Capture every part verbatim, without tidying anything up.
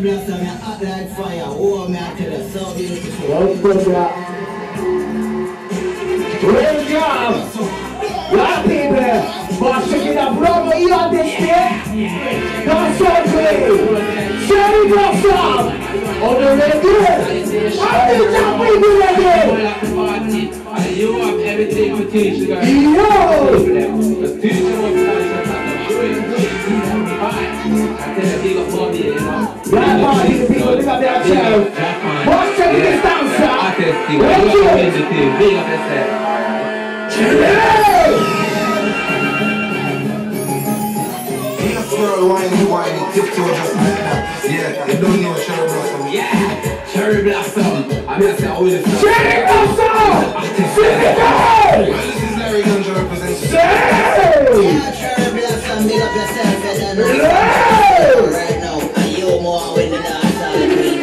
blossom, you hot like fire. Oh, me I tell you, so beautiful. Great job! Young people, but check it out, brother, you understand? That's so great! Cherry blossom! On the radio! How did that baby ready? You have everything to teach you guys. Yo! Teach you what That party, the people look at their child. What's checking this down, sir? Thank you! Girl, whiny, whiny, tiptoe just like that. Yeah, you don't know cherry blossom. Yeah, cherry blossom. I'm gonna say all this stuff. Cherry blossom! Sing it out! Well, this is Larry Ganja representing. Say! Yeah, cherry blossom, big up yourself, you don't know. Right now, and you more when the dance all agree.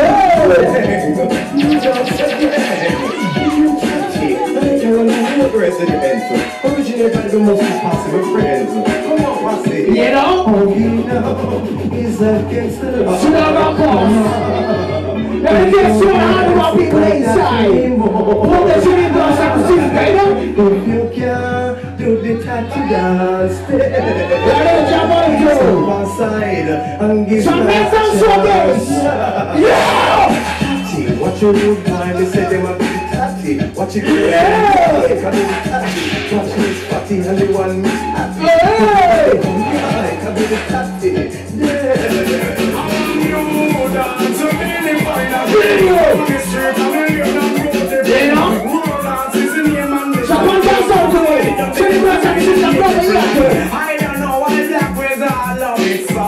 Originate by the most possible friends. Come on, what's it? You know? All you know is against the law. Should I rock off? Let me get you out of our people inside. What the cherry blossom sing, right now? If you can do the tattoo dance, What is your body do? step aside and give Some men some shoulders. Yeah! What you do, boy? They say they want to be tatty. What you do? Yeah! They can do the tatty. Watch Miss Fatty and the one Miss Tatty. Yeah! I can do the tatty. Yeah! You know? Someone dance out to me. Cherry blossom is the brother you have to. I don't know why that was all of it so.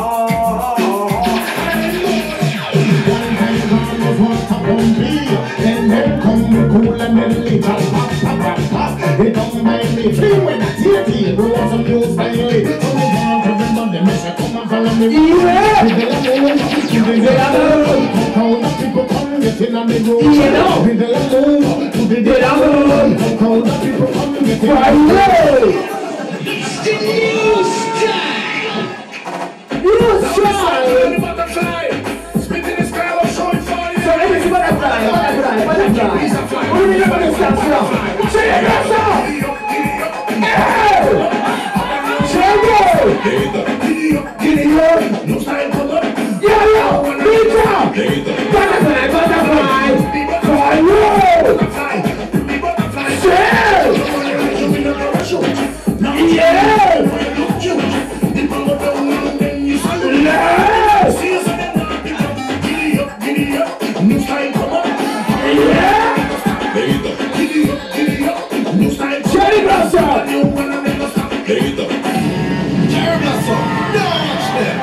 Then them come cool and then they pop, pop, pop, pop, pop. They don't mind me. Free when I see it, blow some new style. Come on, everybody, me say, come and follow me. Yeah! How the people come get in and they go. You know? With the alone, to the dead alone. How the people come get in and they go. It's the new style. New style! Spinning the style of showing fire. So let me see butterfly, butterfly, butterfly. What do you mean about this dance now? Cherry blossom! Hey! Cherry! Giddy up! Yeah, yeah! Beat up! Butterfly, butterfly! Fire! Cherry! Yeah! Cherry blossom! Cherry blossom! Dodge them!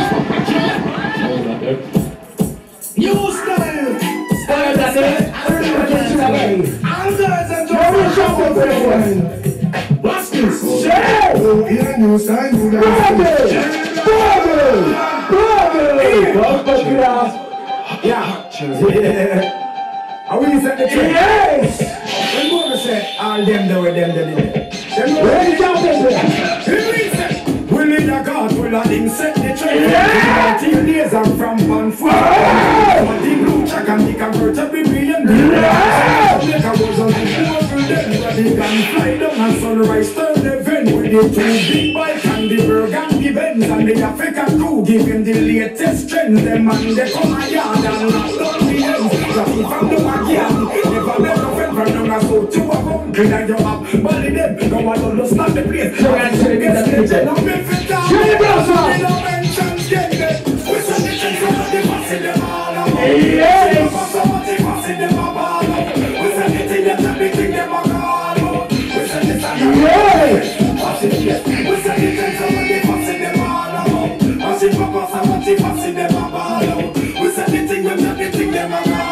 New style. Style that is, I don't know what you're saying. Others and Cherry blossom for the one. what's this? Cherry! Yeah, new style, new Brother! style. Brother! Brother! Yeah. Yeah. Are we set the trend? Yes! When we say all them do with them do it. Them go Ready to jump in there? we need a god full of them set the trend. Yeah! Till days I'm from one foot. Oh! But the blue check and the converter be million. Yeah! Make a was on the over them. But they can fly down and sunrise turn the vent with the two big bike and the Berg and the Benz and the African crew give him the latest trends. Them and they come a yard and knock down the ends. From the again, never met a friend from them as so two of them. Bring that you up, body them, no one don't stop the place. So I say this is the no benefit down. Cherry blossom! No mentions get them. We said the things of the passing them all out. Yes! So what they passing them all out. We said the thing that everything them all out. We said the thing Yes! passing them. We said the things of the passing them all out. Passing papa, so what they passing them all out. We said the thing that everything them all out.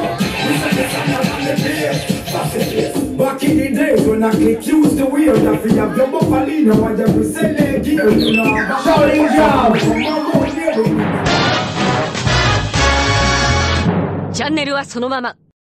Back in the days when I click use the wheel, that we have your buffalino and you sell the gear, you know. Shouting job! チャンネルはそのまま。